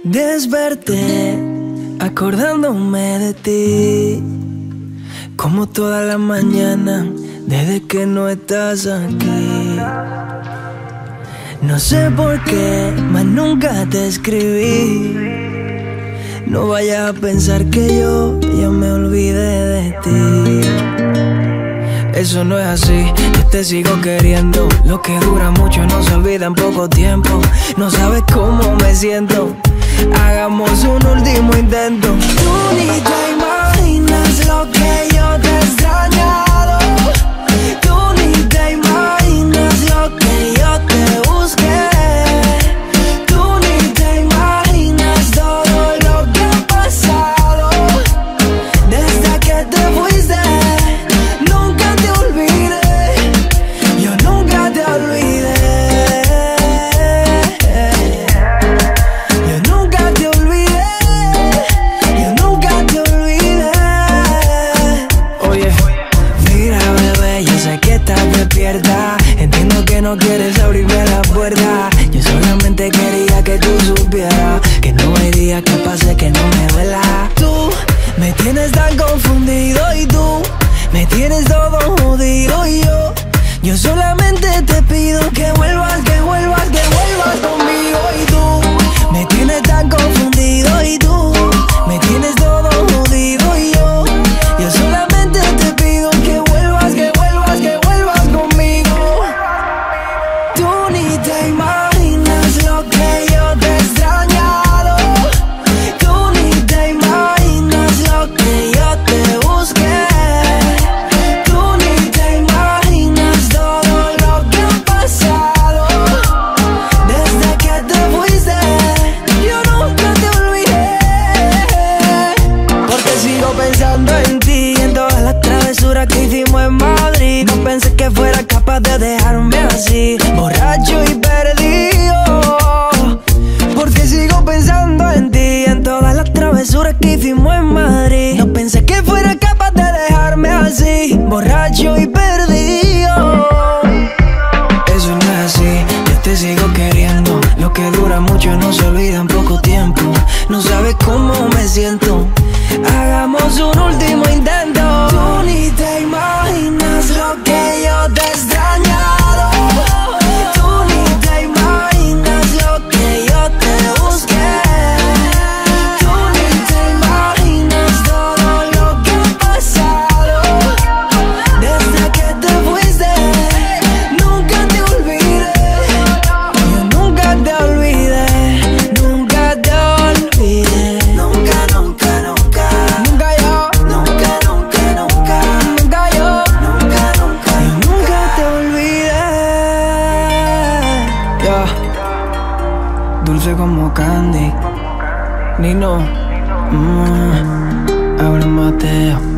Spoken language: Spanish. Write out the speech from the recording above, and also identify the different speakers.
Speaker 1: Desperté acordándome de ti, como toda la mañana desde que no estás aquí. No sé por qué, mas nunca te escribí. No vayas a pensar que yo ya me olvidé de ti. Eso no es así, yo te sigo queriendo. Lo que dura mucho no se olvida en poco tiempo. No sabes cómo me siento, hagamos un último intento. Tú ni te imaginas lo que yo te he extrañado. Tú ni te imaginas lo que yo te busqué. Tú ni te imaginas todo lo que ha pasado desde que te fuiste. Nunca te olvidé, yo nunca te olvidé. Yo nunca te olvidé, yo nunca te olvidé. Oye, mira bebé, yo sé que estás despierta. Entiendo que no quieres abrirme la puerta. Yo solamente quería que tú supieras que no hay día que pase que no me duela. Tú me tienes tan confundido y tú me tienes todo jodido y yo solamente te pido que vuelvas, que vuelvas, que vuelvas conmigo. Y tú me tienes tan confundido y tú me tienes todo jodido y yo solamente te pido que vuelvas, que vuelvas, que vuelvas conmigo. Tú ni te imaginas lo que yo te he extrañado. Tú ni te imaginas lo que yo te busqué. Pensando en ti, en todas las travesuras que hicimos en Madrid. No pensé que fuera capaz de dejarme así, borracho y perdido. Porque sigo pensando en ti, en todas las travesuras que hicimos en Madrid. No pensé que fuera capaz de dejarme así, borracho y perdido. Eso no es así, yo te sigo queriendo. Lo que dura mucho no se olvida en poco tiempo. No sabes cómo me siento, hagamos un último intento. Tú ni te imaginas lo que yo te he extrañado. Tú ni te imaginas lo que yo te busqué. Tú ni te imaginas todo lo que ha pasado desde que te fuiste. Nunca te olvidé, yo nunca te olvidé. Nunca te olvidé. Nunca, nunca, nunca. Nunca yo. Nunca, nunca, nunca. Nunca yo. Nunca, nunca. Yo nunca te olvidé. Yeah. Dulce como candy. Nino. Ahora Mateo.